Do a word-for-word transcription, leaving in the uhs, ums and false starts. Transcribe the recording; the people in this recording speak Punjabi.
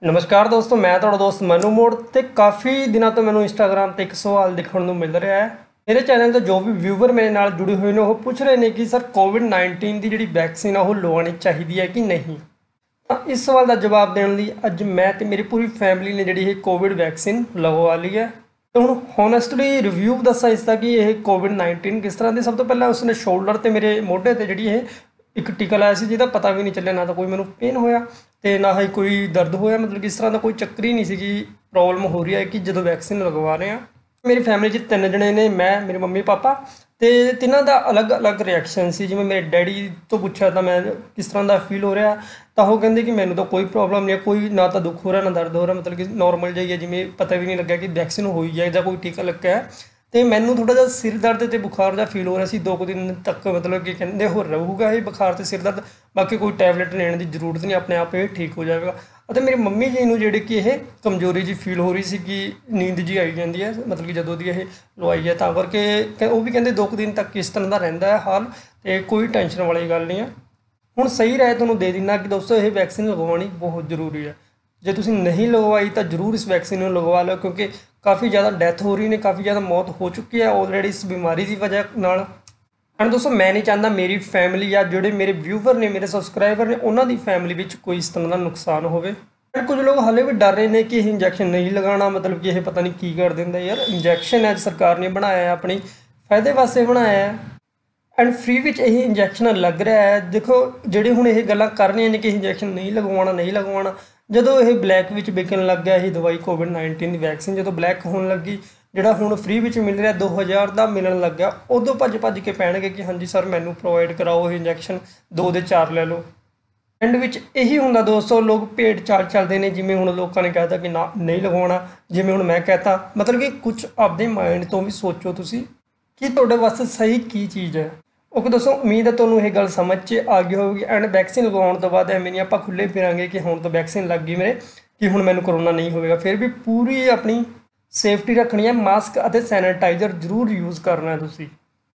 ਨਮਸਕਾਰ ਦੋਸਤੋ, ਮੈਂ ਤੁਹਾਡਾ ਦੋਸਤ ਮਨੂ ਮੋੜ ਤੇ ਕਾਫੀ ਦਿਨਾਂ ਤੋਂ ਮੈਨੂੰ ਇੰਸਟਾਗ੍ਰਾਮ ਤੇ ਇੱਕ ਸਵਾਲ ਦੇਖਣ ਨੂੰ ਮਿਲ ਰਿਹਾ ਹੈ। ਮੇਰੇ ਚੈਨਲ ਤੇ ਜੋ ਵੀ ਵਿਊਵਰ ਮੇਰੇ ਨਾਲ ਜੁੜੇ ਹੋਏ ਨੇ ਉਹ ਪੁੱਛ ਰਹੇ ਨੇ ਕਿ ਸਰ ਕੋਵਿਡ ਨਾਈਨਟੀਨ ਦੀ ਜਿਹੜੀ ਵੈਕਸੀਨ ਆ ਉਹ ਲਗਵਾਉਣੀ ਚਾਹੀਦੀ ਹੈ ਕਿ ਨਹੀਂ। ਤਾਂ ਇਸ ਸਵਾਲ ਦਾ ਜਵਾਬ ਦੇਣ ਲਈ ਅੱਜ ਮੈਂ ਤੇ ਮੇਰੀ ਪੂਰੀ ਫੈਮਿਲੀ ਨੇ ਜਿਹੜੀ ਇਹ ਕੋਵਿਡ ਵੈਕਸੀਨ ਲਗਵਾ ਲਈ ਹੈ। ਤੇ ਹੁਣ ਹੋਨੈਸਟਲੀ ਰਿਵਿਊ ਦੱਸਾਂ ਇਸ ਦਾ ਕਿ ਇਹ ਕੋਵਿਡ ਨਾਈਨਟੀਨ ਕਿਸ ਤਰ੍ਹਾਂ ਦੀ। ਸਭ ਤੋਂ ਪਹਿਲਾਂ ਉਸਨੇ ਸ਼ੋਲਡਰ ਤੇ ਮੇਰੇ ਮੋਢੇ ਤੇ ਜਿਹੜੀ ਇਹ ਇੱਕ ਟੀਕਾ ਲਾਇਆ ਸੀ ਜਿਹਦਾ ਪਤਾ ਵੀ ਨਹੀਂ ਚੱਲਿਆ, ਨਾ ਤਾਂ ਕੋਈ ਮੈਨੂੰ ਪੇਨ ਹੋਇਆ ਤੇ ਨਾ ਹੀ ਕੋਈ ਦਰਦ ਹੋਇਆ। ਮਤਲਬ ਕਿ ਇਸ ਤਰ੍ਹਾਂ ਦਾ ਕੋਈ ਚੱਕਰ ਹੀ ਨਹੀਂ ਸੀ ਕਿ ਪ੍ਰੋਬਲਮ ਹੋ ਰਹੀ ਹੈ ਕਿ ਜਦੋਂ ਵੈਕਸੀਨ ਲਗਵਾ ਰਹੇ ਹਾਂ। ਮੇਰੀ ਫੈਮਿਲੀ 'ਚ ਤਿੰਨ ਜਣੇ ਨੇ, ਮੈਂ, ਮੇਰੇ ਮੰਮੀ ਪਾਪਾ, ਤੇ ਤਿੰਨਾਂ ਦਾ ਅਲੱਗ-ਅਲੱਗ ਰਿਐਕਸ਼ਨ ਸੀ। ਜਿਵੇਂ ਮੇਰੇ ਡੈਡੀ ਤੋਂ ਪੁੱਛਿਆ ਤਾਂ ਮੈਂ ਕਿਸ ਤਰ੍ਹਾਂ ਦਾ ਫੀਲ ਹੋ ਰਿਹਾ, ਤਾਂ ਉਹ ਕਹਿੰਦੇ ਕਿ ਮੈਨੂੰ ਤਾਂ ਕੋਈ ਪ੍ਰੋਬਲਮ ਨਹੀਂ ਹੈ, ਕੋਈ ਨਾ ਤਾਂ ਦੁੱਖ ਹੋ ਰਿਹਾ ਨਾ ਦਰਦ ਹੋ ਰਿਹਾ, ਮਤਲਬ ਕਿ ਨੋਰਮਲ ਜਿਹੀ ਹੈ, ਜਿਵੇਂ ਪਤਾ ਵੀ ਨਹੀਂ ਲੱਗਿਆ ਕਿ ਵੈਕਸੀਨ ਹੋਈ ਹੈ ਜਾਂ ਕੋਈ ਟੀਕਾ ਲੱਗਿਆ ਹੈ। ਅਤੇ ਮੈਨੂੰ ਥੋੜ੍ਹਾ ਜਿਹਾ ਸਿਰ ਦਰਦ ਅਤੇ ਬੁਖਾਰ ਦਾ ਫੀਲ ਹੋ ਰਿਹਾ ਸੀ ਦੋ ਕੁ ਦਿਨ ਤੱਕ, ਮਤਲਬ ਕਿ ਕਹਿੰਦੇ ਹੋ ਰਹੂਗਾ ਇਹ ਬੁਖਾਰ ਅਤੇ ਸਿਰ ਦਰਦ, ਬਾਕੀ ਕੋਈ ਟੈਬਲੇਟ ਲੈਣ ਦੀ ਜ਼ਰੂਰਤ ਨਹੀਂ, ਆਪਣੇ ਆਪ ਇਹ ਠੀਕ ਹੋ ਜਾਵੇਗਾ। ਅਤੇ ਮੇਰੀ ਮੰਮੀ ਜੀ ਨੂੰ ਜਿਹੜੀ ਕਿ ਇਹ ਕਮਜ਼ੋਰੀ ਜਿਹੀ ਫੀਲ ਹੋ ਰਹੀ ਸੀ ਕਿ ਨੀਂਦ ਜਿਹੀ ਆਈ ਜਾਂਦੀ ਹੈ, ਮਤਲਬ ਕਿ ਜਦੋਂ ਦੀ ਇਹ ਲਵਾਈ ਹੈ, ਤਾਂ ਕਰਕੇ ਉਹ ਵੀ ਕਹਿੰਦੇ ਦੋ ਕੁ ਦਿਨ ਤੱਕ ਇਸ ਤਰ੍ਹਾਂ ਦਾ ਰਹਿੰਦਾ ਹੈ ਹਾਲ, ਅਤੇ ਕੋਈ ਟੈਨਸ਼ਨ ਵਾਲੀ ਗੱਲ ਨਹੀਂ ਹੈ। ਹੁਣ ਸਹੀ ਰਾਏ ਤੁਹਾਨੂੰ ਦੇ ਦਿੰਦਾ ਕਿ ਦੋਸਤੋ ਇਹ ਵੈਕਸੀਨ ਲਗਵਾਉਣੀ ਬਹੁਤ ਜ਼ਰੂਰੀ ਹੈ। ਜੇ ਤੁਸੀਂ ਨਹੀਂ ਲਗਵਾਈ ਤਾਂ ਜ਼ਰੂਰ ਇਸ ਵੈਕਸੀਨ ਨੂੰ ਲਗਵਾ ਲਓ, ਕਿਉਂਕਿ ਕਾफ़ी ज़्यादा डेथ हो रही ने, काफ़ी ज़्यादा मौत हो चुकी है ऑलरेडी इस बीमारी की वजह नाल। एंड दोस्तों मैं नहीं चाहता मेरी फैमिली या जोड़े मेरे व्यूवर ने, मेरे सबसक्राइबर ने, उन्होंने फैमिली में कोई इस तरह का नुकसान हो। कुछ लोग हाले भी डर रहे हैं कि यह इंजैक्शन नहीं लगाना, मतलब कि यह पता नहीं की कर देंगे। यार इंजैक्शन है सरकार ने बनाया है, अपनी फायदे वास्ते बनाया है, एंड फ्री में यही इंजैक्शन लग रहा है। देखो ਜਿਹੜੇ ਹੁਣ ਇਹ ਗੱਲਾਂ ਕਰ ਰਹੀਆਂ ਨੇ ਕਿ ਇੰਜੈਕਸ਼ਨ ਨਹੀਂ ਲਗਵਾਉਣਾ ਨਹੀਂ ਲਗਵਾਉਣਾ, ਜਦੋਂ ਇਹ ਬਲੈਕ ਵਿੱਚ ਵਿਕਣ ਲੱਗ ਗਿਆ ਇਹ ਦਵਾਈ ਕੋਵਿਡ ਨਾਈਨਟੀਨ ਦੀ ਵੈਕਸੀਨ, ਜਦੋਂ ਬਲੈਕ ਹੋਣ ਲੱਗੀ, ਜਿਹੜਾ ਹੁਣ ਫ੍ਰੀ ਵਿੱਚ ਮਿਲ ਰਿਹਾ ਦੋ ਹਜ਼ਾਰ ਦਾ ਮਿਲਣ ਲੱਗ ਗਿਆ, ਉਦੋਂ ਭੱਜ ਭੱਜ ਕੇ ਪੈਣਗੇ ਕਿ ਹਾਂਜੀ ਸਰ ਮੈਨੂੰ ਪ੍ਰੋਵਾਈਡ ਕਰਾਓ ਇਹ ਇੰਜੈਕਸ਼ਨ, ਦੋ ਦੇ ਚਾਰ ਲੈ ਲਓ। ਐਂਡ ਵਿੱਚ ਇਹੀ ਹੁੰਦਾ ਦੋਸਤੋ, ਲੋਕ ਭੇਡ ਚਾਲ ਚੱਲਦੇ ਨੇ। ਜਿਵੇਂ ਹੁਣ ਲੋਕਾਂ ਨੇ ਕਹਿਤਾ ਕਿ ਨਾ ਨਹੀਂ ਲਗਵਾਉਣਾ, ਜਿਵੇਂ ਹੁਣ ਮੈਂ ਕਹਿਤਾ, ਮਤਲਬ ਕਿ ਕੁਝ ਆਪਦੇ ਮਾਇੰਡ ਤੋਂ ਵੀ ਸੋਚੋ ਤੁਸੀਂ ਕਿ ਤੁਹਾਡੇ ਵਾਸਤੇ ਸਹੀ ਕੀ ਚੀਜ਼ ਹੈ। ओके दोस्तों, उम्मीद है ਤੁਹਾਨੂੰ ਇਹ ਗੱਲ ਸਮਝ 'ਚ ਆ ਗਈ ਹੋਵੇਗੀ। ਐਂਡ ਵੈਕਸੀਨ ਲਗਵਾਉਣ ਤੋਂ ਬਾਅਦ ਐਵੇਂ ਨਹੀਂ ਆਪਾਂ ਖੁੱਲ੍ਹੇ ਫਿਰਾਂਗੇ ਕਿ ਹੁਣ ਤਾਂ ਵੈਕਸੀਨ ਲੱਗ ਗਈ ਮੇਰੇ ਕਿ ਹੁਣ ਮੈਨੂੰ ਕਰੋਨਾ ਨਹੀਂ ਹੋਵੇਗਾ। ਫਿਰ ਵੀ ਪੂਰੀ ਆਪਣੀ ਸੇਫਟੀ ਰੱਖਣੀ ਹੈ, ਮਾਸਕ ਅਤੇ ਸੈਨੀਟਾਈਜ਼ਰ ਜ਼ਰੂਰ ਯੂਜ਼ ਕਰਨਾ ਹੈ ਤੁਸੀਂ।